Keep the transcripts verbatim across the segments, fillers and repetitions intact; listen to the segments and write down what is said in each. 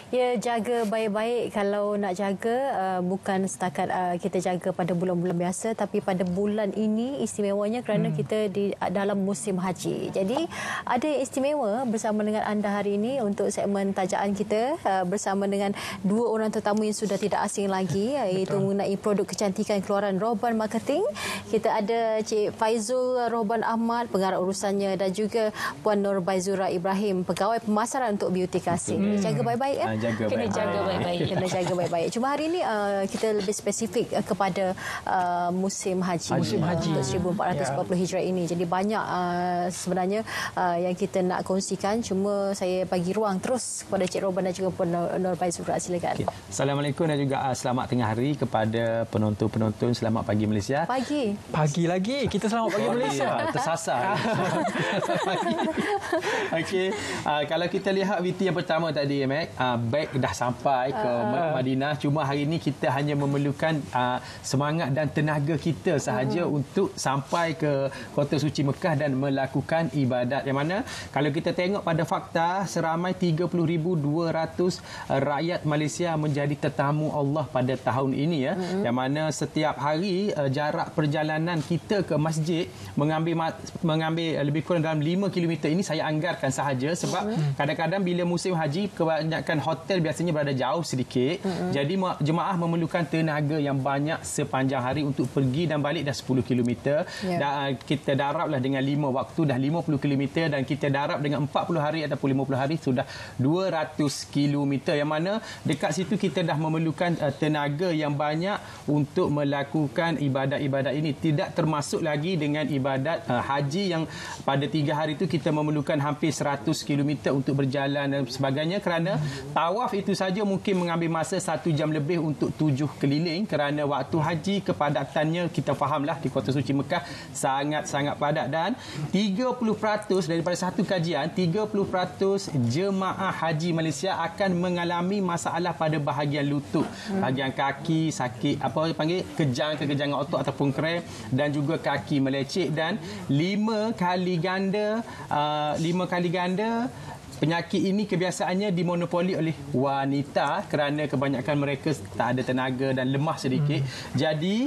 Ya, jaga baik-baik. Kalau nak jaga, uh, bukan setakat uh, kita jaga pada bulan-bulan biasa, tapi pada bulan ini istimewanya kerana hmm. kita di dalam musim haji. Jadi, ada yang istimewa bersama dengan anda hari ini untuk segmen tajaan kita uh, bersama dengan dua orang tetamu yang sudah tidak asing lagi, iaitu mengenai produk kecantikan keluaran Rohban Marketing. Kita ada Cik Faizul Rohban Ahmad, pengarah urusannya, dan juga Puan Nur Baizura Ibrahim, pegawai pemasaran untuk Beauty Kasih. Hmm. Jaga baik-baik ya. Jaga kena baik. jaga baik-baik. Kena jaga baik-baik. Cuma hari ini uh, kita lebih spesifik uh, kepada uh, musim haji, musim haji untuk seribu empat ratus empat puluh ya. Hijrah ini. Jadi banyak uh, sebenarnya uh, yang kita nak kongsikan. Cuma saya bagi ruang terus kepada Cik Rohban dan juga Puan Nur Baizura. Silakan. Okay. Assalamualaikum dan juga uh, selamat tengah hari kepada penonton-penonton. Selamat pagi Malaysia. Pagi. Pagi lagi. Kita selamat pagi Malaysia. Ya, tersasar. Okey. Uh, kalau kita lihat V T yang pertama tadi, Mac, uh, beg dah sampai ke uh. Madinah. Cuma hari ini kita hanya memerlukan uh, semangat dan tenaga kita sahaja uh. untuk sampai ke Kota Suci Mekah dan melakukan ibadat. Yang mana kalau kita tengok pada fakta, seramai tiga puluh ribu dua ratus rakyat Malaysia menjadi tetamu Allah pada tahun ini ya. Uh. Yang mana setiap hari uh, jarak perjalanan kita ke masjid mengambil mengambil lebih kurang dalam lima kilometer. Ini saya anggarkan sahaja sebab uh. kadang-kadang bila musim haji kebanyakan hotel biasanya berada jauh sedikit. Mm-hmm. Jadi jemaah memerlukan tenaga yang banyak sepanjang hari untuk pergi dan balik dah sepuluh kilometer. Yeah. Dan kita darablah dengan lima waktu dah lima puluh kilometer, dan kita darab dengan empat puluh hari ataupun lima puluh hari sudah dua ratus kilometer, yang mana dekat situ kita dah memerlukan uh, tenaga yang banyak untuk melakukan ibadat-ibadat ini. Tidak termasuk lagi dengan ibadat uh, haji yang pada tiga hari itu kita memerlukan hampir seratus kilometer untuk berjalan dan sebagainya, kerana tawaf itu saja mungkin mengambil masa satu jam lebih untuk tujuh keliling, kerana waktu haji kepadatannya kita fahamlah di Kota Suci Mekah sangat-sangat padat. Dan tiga puluh peratus daripada satu kajian, tiga puluh peratus jemaah haji Malaysia akan mengalami masalah pada bahagian lutut, bahagian kaki sakit, apa panggil kejang kekejangan otot ataupun krem, dan juga kaki meleceh. Dan lima kali ganda uh, lima kali ganda penyakit ini kebiasaannya dimonopoli oleh wanita kerana kebanyakan mereka tak ada tenaga dan lemah sedikit. Hmm. Jadi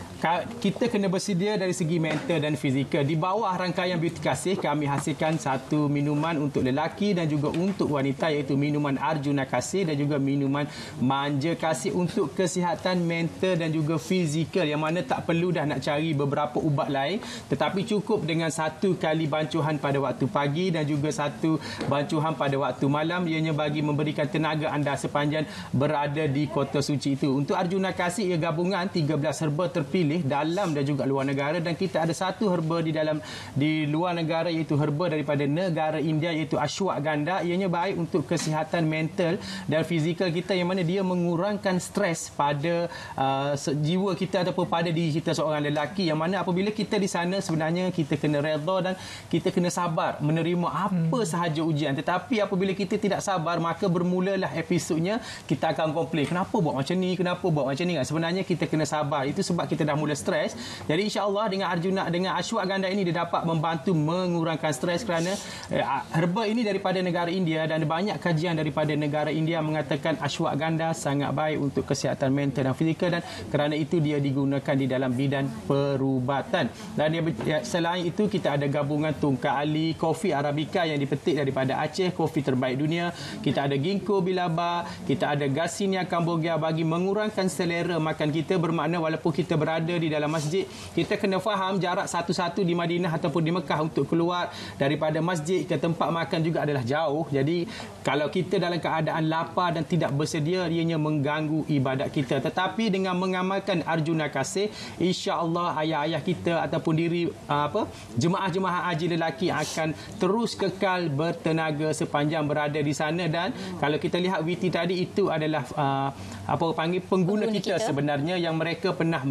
kita kena bersedia dari segi mental dan fizikal. Di bawah rangkaian Beauty Kasih, kami hasilkan satu minuman untuk lelaki dan juga untuk wanita, iaitu minuman Arjuna Kasih dan juga minuman Manja Kasih untuk kesihatan mental dan juga fizikal, yang mana tak perlu dah nak cari beberapa ubat lain, tetapi cukup dengan satu kali bancuhan pada waktu pagi dan juga satu bancuhan pada waktu malam, ianya bagi memberikan tenaga anda sepanjang berada di Kota Suci itu. Untuk Arjuna Kasih, ia gabungan tiga belas herba terpilih dalam dan juga luar negara, dan kita ada satu herba di dalam di luar negara, iaitu herba daripada negara India, iaitu ashwagandha. Ianya baik untuk kesihatan mental dan fizikal kita, yang mana dia mengurangkan stres pada uh, jiwa kita ataupun pada diri kita seorang lelaki, yang mana apabila kita di sana sebenarnya kita kena redha dan kita kena sabar menerima apa hmm. sahaja ujian. Tetapi apabila kita tidak sabar, maka bermulalah episodnya kita akan komplain, kenapa buat macam ni, kenapa buat macam ni kan. Sebenarnya kita kena sabar. Itu sebab kita dah mula stres. Jadi insya-Allah dengan Arjuna dengan ashwagandha ini dia dapat membantu mengurangkan stres, kerana eh, herba ini daripada negara India, dan banyak kajian daripada negara India mengatakan ashwagandha sangat baik untuk kesihatan mental dan fizikal, dan kerana itu dia digunakan di dalam bidang perubatan. Dan dia, ya, selain itu kita ada gabungan tungka ali, kopi arabica yang dipetik daripada Aceh, kopi terbaik dunia. Kita ada ginkgo biloba, kita ada Garcinia cambogia bagi mengurangkan selera makan kita. Bermakna walaupun kita berada di dalam masjid, kita kena faham jarak satu-satu di Madinah ataupun di Mekah untuk keluar daripada masjid ke tempat makan juga adalah jauh. Jadi kalau kita dalam keadaan lapar dan tidak bersedia, ianya mengganggu ibadat kita. Tetapi dengan mengamalkan Arjuna Kasih, insya-Allah ayah-ayah kita ataupun diri apa jemaah-jemaah haji lelaki akan terus kekal bertenaga sepanjang berada di sana. Dan hmm. kalau kita lihat V T tadi, itu adalah uh, apa panggil pengguna, pengguna kita, kita sebenarnya yang mereka pernah mencuba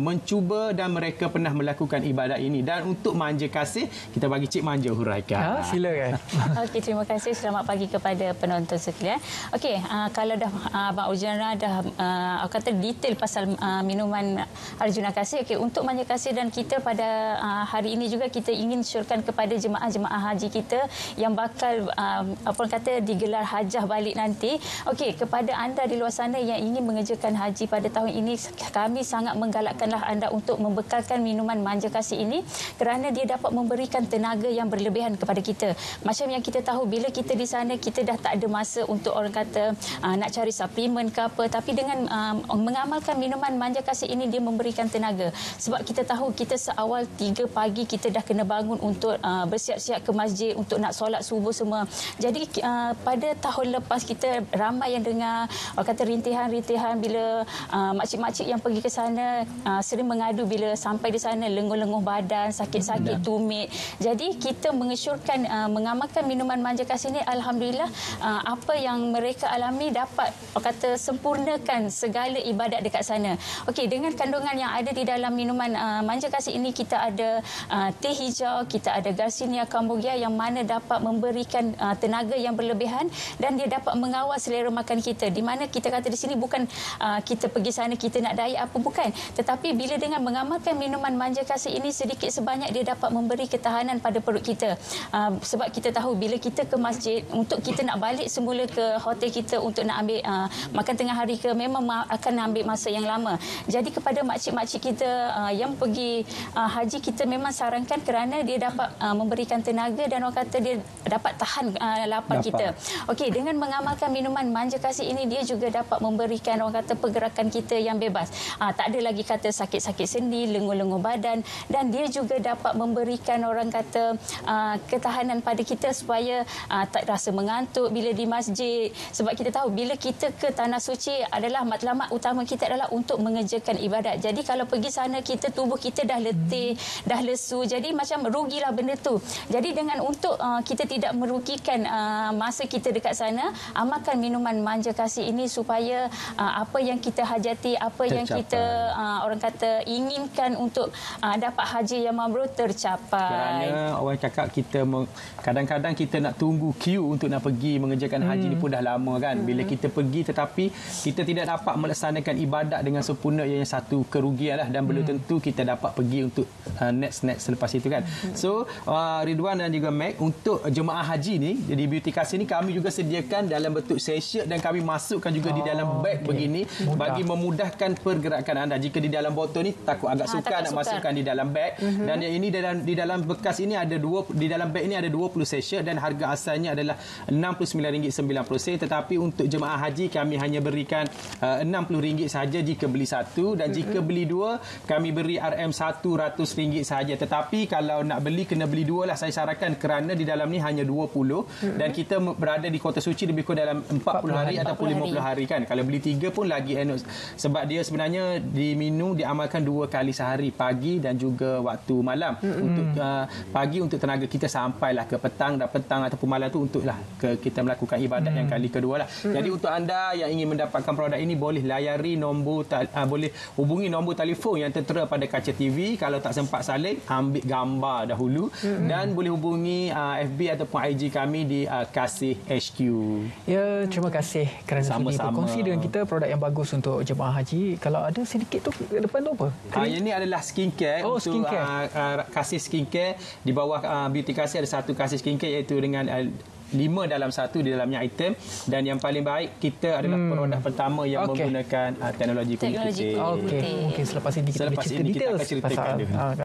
cuba dan mereka pernah melakukan ibadat ini. Dan untuk manja kasih, kita bagi Cik Manja huraikan. Ha, silakan. Okey, terima kasih. Selamat pagi kepada penonton sekalian. Okey, uh, kalau dah uh, Abang Ujana dah uh, kata detail pasal uh, minuman Arjuna Kasih. Okey, untuk manja kasih dan kita pada uh, hari ini juga kita ingin syorkan kepada jemaah-jemaah haji kita yang bakal uh, apa orang kata digelar hajah balik nanti. Okey, kepada anda di luar sana yang ingin mengerjakan haji pada tahun ini, kami sangat menggalakkanlah anda untuk membekalkan minuman manja kasih ini kerana dia dapat memberikan tenaga yang berlebihan kepada kita. Macam yang kita tahu, bila kita di sana kita dah tak ada masa untuk orang kata uh, nak cari suplemen ke apa, tapi dengan uh, mengamalkan minuman manja kasih ini dia memberikan tenaga. Sebab kita tahu kita seawal tiga pagi kita dah kena bangun untuk uh, bersiap-siap ke masjid untuk nak solat subuh semua. Jadi uh, pada tahun lepas kita ramai yang dengar orang kata rintihan-rintihan bila uh, makcik-makcik yang pergi ke sana uh, sering mengadu bila sampai di sana lenguh-lenguh badan, sakit-sakit tumit. Jadi kita mengesyorkan uh, mengamalkan minuman manja kasih ini, alhamdulillah uh, apa yang mereka alami dapat orang kata sempurnakan segala ibadat dekat sana. Okey, dengan kandungan yang ada di dalam minuman uh, manja kasih ini, kita ada uh, teh hijau, kita ada Garcinia cambogia yang mana dapat memberikan uh, tenaga yang berlebihan dan dia dapat mengawal selera makan kita. Di mana kita kata di sini bukan uh, kita pergi sana kita nak diet apa, bukan, tetapi bila dengan mengamalkan minuman manja kasih ini sedikit sebanyak dia dapat memberi ketahanan pada perut kita. Uh, sebab kita tahu bila kita ke masjid untuk kita nak balik semula ke hotel kita untuk nak ambil uh, makan tengah hari ke, memang akan ambil masa yang lama. Jadi kepada makcik-makcik kita uh, yang pergi uh, haji, kita memang sarankan kerana dia dapat uh, memberikan tenaga dan orang kata dia dapat tahan uh, lapar dapat. kita. Okey, dengan mengamalkan minuman manja kasih ini dia juga dapat memberikan orang kata pergerakan kita yang bebas. Uh, tak ada lagi kata sakit-sakit sendi, lenguh-lenguh badan, dan dia juga dapat memberikan orang kata uh, ketahanan pada kita supaya uh, tak rasa mengantuk bila di masjid. Sebab kita tahu bila kita ke tanah suci adalah matlamat utama kita adalah untuk mengerjakan ibadat. Jadi kalau pergi sana kita tubuh kita dah letih, hmm. dah lesu. Jadi macam rugilah benda tu. Jadi dengan untuk uh, kita tidak merugikan uh, masa kita dekat sana, amalkan minuman manja kasih ini supaya uh, apa yang kita hajati, apa tercapai. yang kita uh, orang kata inginkan untuk uh, dapat haji yang mabrur tercapai. Kerana orang cakap kita kadang-kadang kita nak tunggu queue untuk nak pergi mengerjakan hmm. haji ni pun dah lama kan. Bila hmm. kita pergi tetapi kita tidak dapat melaksanakan ibadat dengan sempurna, yang satu kerugian lah, dan belum hmm. tentu kita dapat pergi untuk uh, next next selepas itu kan. Hmm. So uh, Ridwan dan juga Mac, untuk jemaah haji ni di Beauty Kasih ni kami juga sediakan dalam bentuk sachet dan kami masukkan juga oh, di dalam beg okay. begini mudah. bagi memudahkan pergerakan anda. Jika di dalam botol ni takut agak ha, sukar nak sukar. masukkan di dalam beg. Mm-hmm. Dan yang ini dalam di dalam bekas ini ada dua, di dalam beg ini ada dua puluh sachet dan harga asalnya adalah enam puluh sembilan ringgit sembilan puluh sen, tetapi untuk jemaah haji kami hanya berikan uh, enam puluh ringgit sahaja jika beli satu, dan mm-hmm. jika beli dua kami beri R M seratus ringgit sahaja. Tetapi kalau nak beli kena beli dua lah, saya sarankan, kerana di dalam ni hanya dua puluh mm-hmm. dan kita berada di Kota Suci lebih kurang dalam empat puluh hari ataupun lima puluh hari kan. Kalau beli tiga pun lagi enak, sebab dia sebenarnya diminum diamalkan dua kali sehari, pagi dan juga waktu malam. Mm-hmm. Untuk uh, pagi untuk tenaga kita sampailah ke petang, dan petang ataupun malam tu untuklah ke kita melakukan ibadat mm. yang kali kedua lah. Mm-hmm. Jadi untuk anda yang ingin mendapatkan produk ini, boleh layari nombor uh, boleh hubungi nombor telefon yang tertera pada kaca T V. Kalau tak sempat salin, ambil gambar dahulu mm-hmm. dan boleh hubungi uh, F B ataupun I G kami di uh, Kasih H Q. Ya, terima kasih kerana Sama-sama. sudi berkongsi dengan kita produk yang bagus untuk jemaah haji. Kalau ada sedikit tu depan tu apa? Uh, yang ini adalah skincare. Oh, untuk skincare. Uh, uh, Kasih skincare. Di bawah uh, Beauty Kasih ada satu Kasih skincare, iaitu dengan uh, lima dalam satu di dalamnya item, dan yang paling baik kita adalah hmm. produk pertama yang okay. menggunakan uh, teknologi kulit putih. Okey, mungkin selepas ini kita selepas cerita ini details kita akan ceritakan pasal,